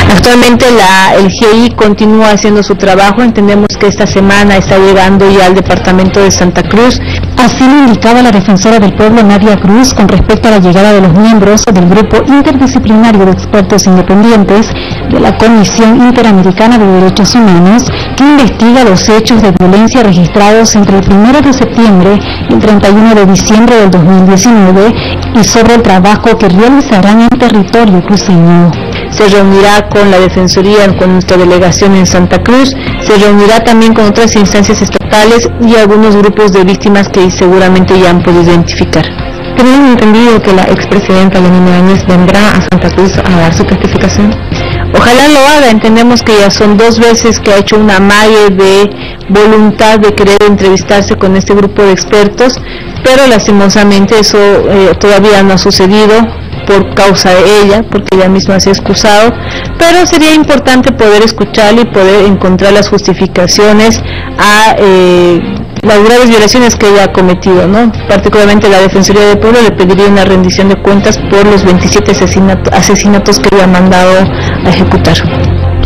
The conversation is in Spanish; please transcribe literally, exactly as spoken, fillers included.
Actualmente la, el G I continúa haciendo su trabajo. Entendemos que esta semana está llegando ya al departamento de Santa Cruz. Así lo indicaba la defensora del pueblo Nadia Cruz con respecto a la llegada de los miembros del grupo interdisciplinario de expertos independientes de la Comisión Interamericana de Derechos Humanos, que investiga los hechos de violencia registrados entre el primero de septiembre y el treinta y uno de diciembre del dos mil diecinueve y sobre el trabajo que realizarán en territorio cruceño. Se reunirá con la Defensoría, con nuestra delegación en Santa Cruz, se reunirá también con otras instancias estatales y algunos grupos de víctimas que seguramente ya han podido identificar. ¿Tenían entendido que la expresidenta Yanine Áñez vendrá a Santa Cruz a dar su testificación? Ojalá lo haga. Entendemos que ya son dos veces que ha hecho una amague de voluntad de querer entrevistarse con este grupo de expertos, pero lastimosamente eso eh, todavía no ha sucedido por causa de ella, porque ella misma se ha excusado, pero sería importante poder escucharla y poder encontrar las justificaciones a eh, las graves violaciones que ella ha cometido, ¿no? Particularmente la Defensoría del Pueblo le pediría una rendición de cuentas por los veintisiete asesinatos, asesinatos que ella ha mandado a ejecutar.